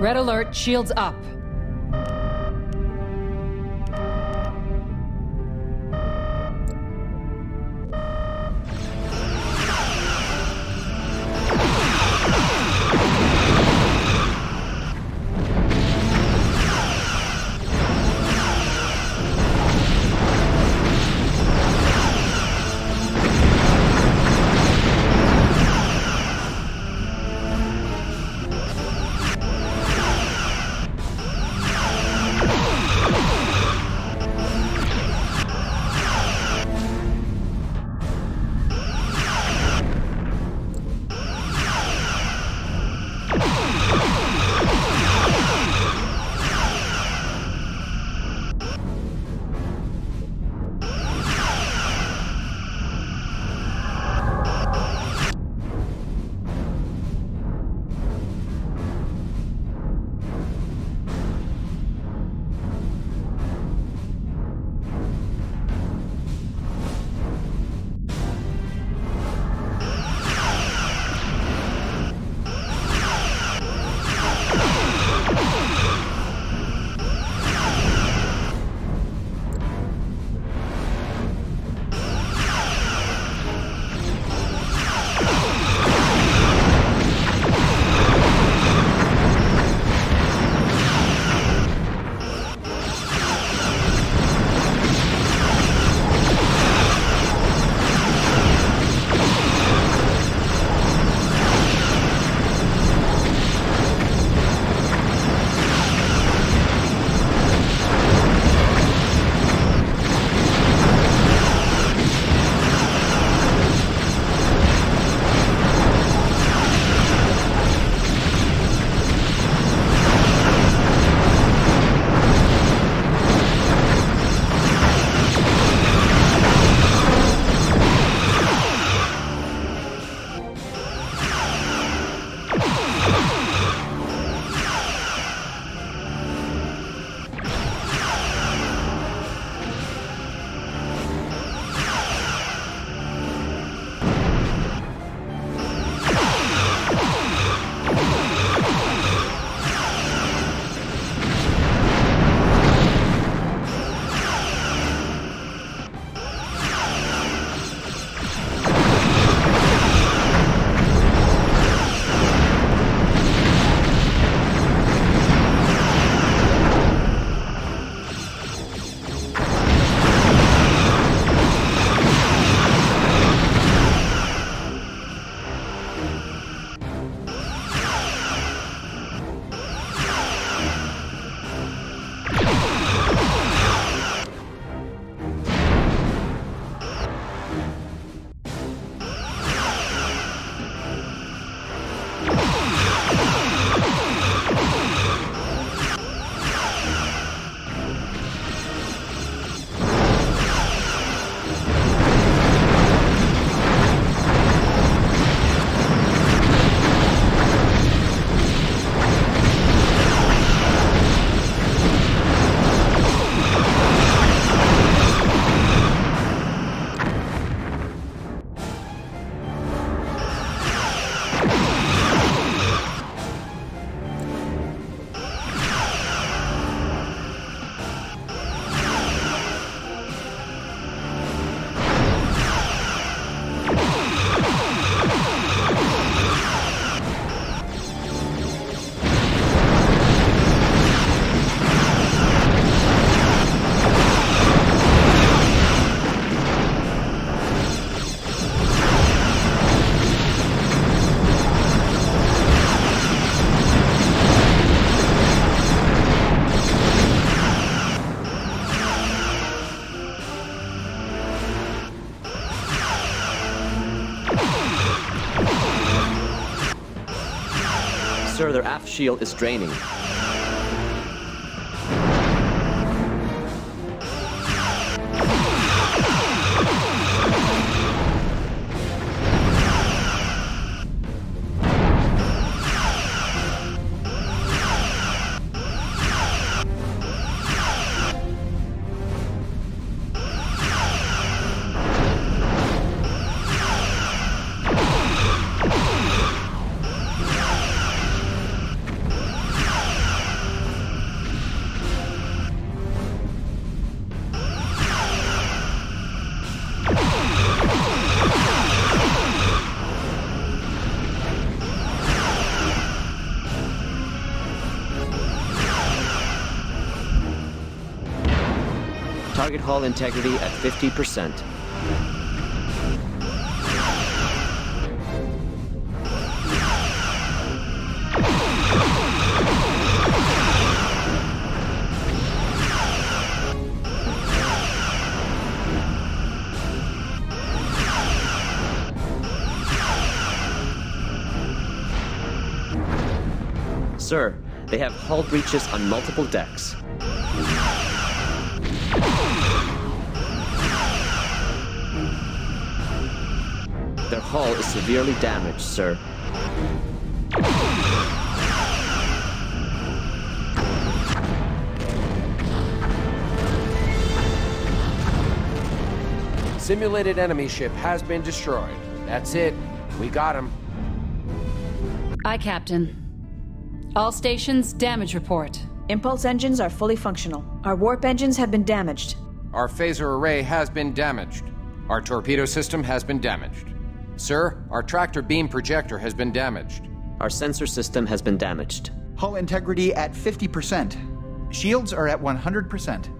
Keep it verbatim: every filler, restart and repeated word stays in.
Red alert, shields up. Sir, their aft shield is draining. hull integrity at fifty percent. Sir, they have hull breaches on multiple decks. Their hull is severely damaged, sir. Simulated enemy ship has been destroyed. That's it. We got him. Aye, Captain. All stations, damage report. Impulse engines are fully functional. Our warp engines have been damaged. Our phaser array has been damaged. Our torpedo system has been damaged. Sir, our tractor beam projector has been damaged. Our sensor system has been damaged. Hull integrity at fifty percent. Shields are at one hundred percent.